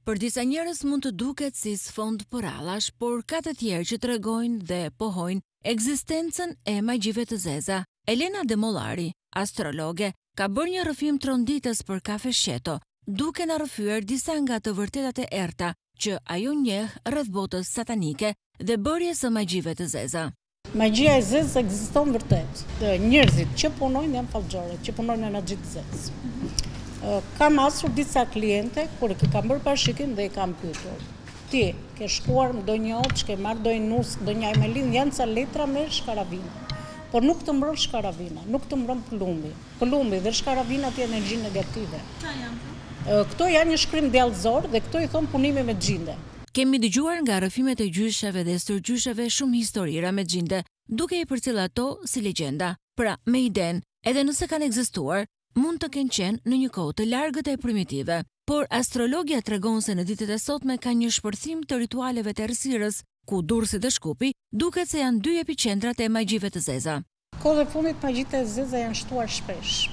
Për disa njerëz mund të duket si sfond përallash, por ka të tjerë që tregojnë dhe pohojnë ekzistencën e magjive të zeza. Elena Demollari, astrologe, ka bërë një rrëfim tronditës për Kafe Sheto, duke na rrëfyer disa nga të vërtetat e errta që ajo njeh rreth botës satanike dhe bërjes së magjive të zeza. Magjia e zezë ekziston vërtet. Njerëzit që punojnë janë fallxhorët, që punojnë me magji të zezë. Kam asur disa kliente kur i kam bërë parashikim dhe i kam pyetur. Ti ke shkuar në ndonjë opsh, ke marrë ndonjë nusk, ndonjë ajmelin, janë ca letra me shkaravina. Por nuk të mbron shkaravina, nuk të mbron plumbi. Plumbi dhe shkaravinat janë energji negative. Çfarë janë? Këto janë një shkrim djallëzor dhe këto i thon punimi me xhinde. Kemi dëgjuar nga rrëfimet e gjyshave dhe stërgjyshave shumë historira me xhinde, duke i përcjell ato si legjenda. Pra, me iden, edhe nëse kanë ekzistuar, mund të kenë qenë në një kohë të largët e primitive. Por astrologja tregon se në ditët e sotme ka një shpërthim të ritualeve të errësirës, ku Durrësi dhe Shkupi duket se janë dy epiqendrat e magjive të zeza. Kohë e fundit magjitë e zeza janë shtuar shpesh.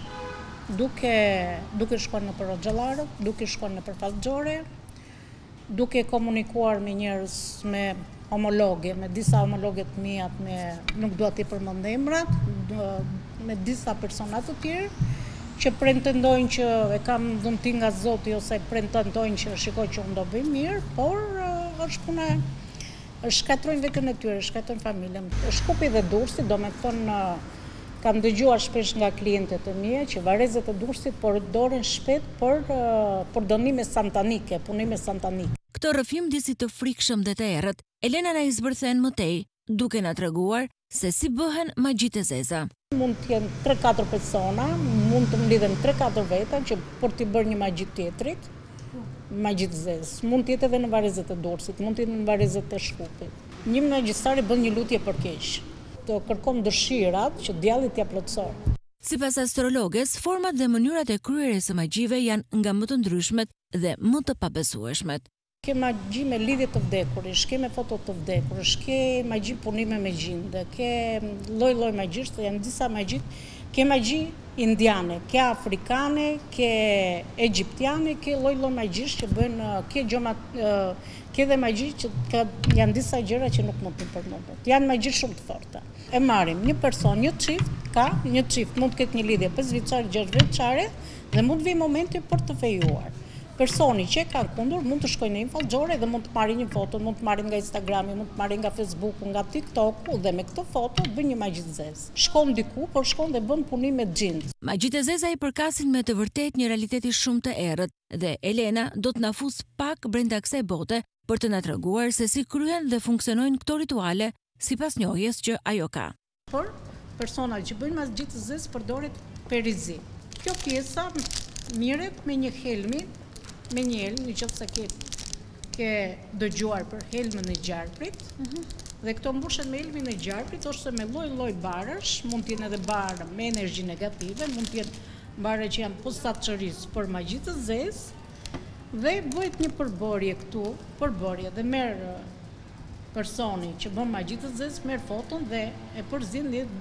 Duke shkuar në për xhallarët, duke shkuar në për fallxhore, duke komunikuar me njerëz, me homologe, me disa homologe të mia, nuk dua t'i përmend emrat, me disa persona të tjerë që pretendojnë që e kam dhunti nga Zoti ose pretendojnë që shikoj që unë do bëj mirë, por është puna, shkatrojnë veten e tyre, shkatrojnë familjen. Shkupi dhe Durrësi, domethënë kam dëgjuar shpesh nga klientët e mia që varrezat e Durrësit përdoren shpejt për dënime santanike, punime santanike. Këtë rrëfim disi të frikshëm dhe të errët, Elena na i zbërthen më tej, duke na treguar se si bëhen magjitë e zeza. Mund të jenë 3-4 persona, mund të mlidhen 3-4 veta që për t'i bërë një magji tjetrit, magji të zezë. Mund të jetë edhe në varrezat e Durrësit, mund të jetë në varrezat e Shkupit. Një magjistari bën një lutje për keq. Të kërkon dëshirat që djallit t'ia plotësoj. Sipas astrologes, format dhe mënyrat e kryerjes së magjive janë nga më të ndryshmet dhe më të pabesueshmet. Ke magji me lidhje të vdekurit, ke me foto të vdekurit, ke magji punime me gjinde, ke lloj-lloj magjish, janë disa magjit, ke magji indiane, ke afrikane, ke egjiptiane, ke lloj-lloj magjish që bëjnë, ke dhe magji që janë disa gjëra që nuk mund të përmendet. Janë magji shumë të forta. E marrim një person, një çift mund të ketë një lidhje 5 vjeçare, 6 vjeçare dhe mund vi momenti për të fejuar. Personi që ka kundër mund të shkojnë në një fallxhore dhe mund të marrin një foto, mund të marrin nga Instagrami, mund të marrin nga Facebooku, nga TikToku dhe me këtë foto bën një magji të zezë. Shkon diku, por shkon dhe bën punim me xhind. Magjitë e zeza i përkasin me të vërtetë një realiteti shumë të errët dhe Elena do të na fus pak brenda kësaj bote për të na treguar se si kryhen dhe funksionojnë këto rituale sipas njohjes që ajo ka. Por personat që bëjnë magji të zezë përdoret perizi. Kjo pjesa mirret me një helmi, me një helm, nëse ke dëgjuar për helmën e gjarprit, dhe këto mbushet me helmin e gjarprit ose me lloj-lloj barësh, mund të jenë edhe barë me energji negative, mund të jenë barë që janë posaçërisë për magji të zezë, dhe bëhet një përbërje këtu, dhe merr personi që bën magji të zezë, merr foton dhe e përzin dhe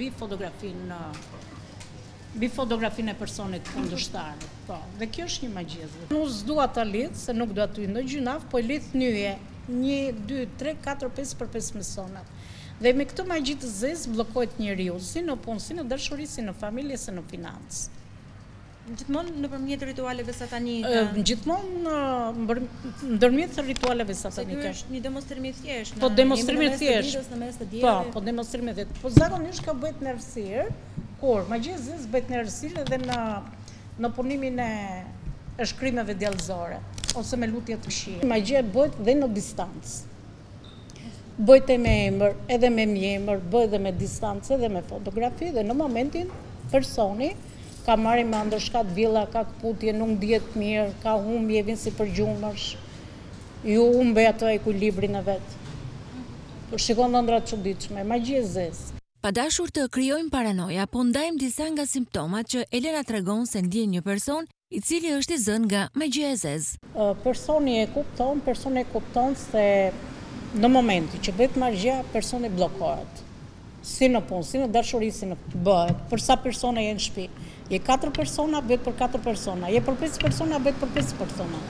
bi fotografinë e personit kundërshtar. Po, dhe kjo është një magji e zezë. Unë s'dua ta lidh, se nuk dua të ndonjë gjunaf, po lidh nyje 1, 2, 3, 4, 5 për 5 persona. Dhe me këtë magji të zezë bllokohet njeriu, si në punë, si në dashuri, si në familje, si në financë. Gjithmonë nëpërmjet ritualeve satanike. Gjithmonë ndërmjet ritualeve satanike. Ky është një demonstrim i thjeshtë. Po demonstrim i thjeshtë. Po demonstrim i thjeshtë. Po zakonisht ka bëhet në errësirë, kur magjia e zezë bëhet në errësirë edhe në punimin e shkrimeve djallëzore ose me lutje të këqija. Magjia bëhet dhe në distancë. Bëhet me emër, edhe me mjemër, bëhet edhe me distancë, edhe me fotografi dhe në momentin personi ka marrë me ndërshkat villa, ka këputje, nuk ndihet mirë, ka humbje, vjen si për gjumësh. Ju humbe ato ekuilibrin e vet. Shikon ëndra të çuditshme, magji e zezë. Pa dashur të krijojmë paranoja, po ndajmë disa nga simptomat që Elena tregon se ndjen një person i cili është i zënë nga magjia e zezë. Personi e kupton se në momenti që bëhet magjia, personi bllokohet. Si në punë, si në dashuri, si në bëhet. Për sa persona janë në shtëpi. Je 4 persona, bëhet për 4 persona. Je për 5 persona, bëhet për 5 persona.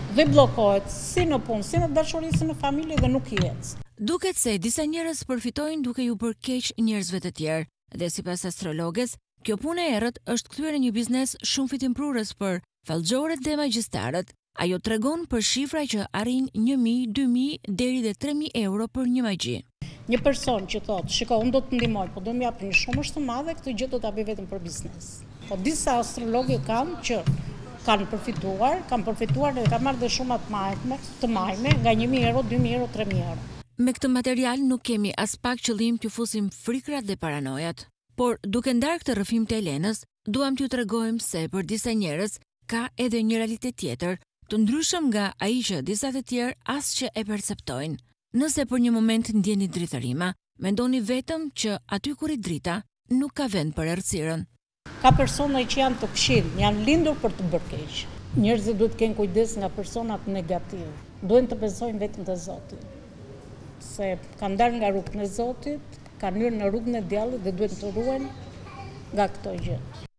dhe bllokohet si në punë, si në dashuri, si në familje dhe nuk jetë. Duket se disa njerëz përfitojnë duke ju bërë keq njerëzve të tjerë dhe sipas astrologes, kjo punë e errët është kthyer në një biznes shumë fitimprurës për fallxhorët dhe magjistarët. Ajo tregon për shifra që arrin 1.000, 2.000 deri dhe 3.000 euro për një magji. Një person që thotë, shiko, unë do të ndihmoj, po do më jap një shumë të madhe, këtë gjë do ta bëj vetëm për biznes. Po disa astrologë kanë që kanë përfituar dhe kanë marrë dhe shumë të majme nga 1.000 euro, 2.000 euro, 3.000 euro. Me këtë material nuk kemi as pak qëllim t'ju fusim frikrat dhe paranojat, por duke ndarë këtë rrëfim të Elenës, duam t'ju tregojmë se për disa njerëz ka edhe një realitet tjetër, të ndryshëm nga ai që disa të tjerë as që e perceptojnë. Nëse për një moment ndjeni dritërima, mendoni vetëm që aty ku rrit drita nuk ka vend për errësirën. Ka persona që janë të këqij, janë lindur për të bërë keq. Njerëzit duhet të kenë kujdes nga personat negativ. Duhen të besojnë vetëm te Zoti. Se kanë dalë nga rrugën e Zotit, kanë hyrë në rrugën e djallit dhe duhet të ruhen nga këto gjë.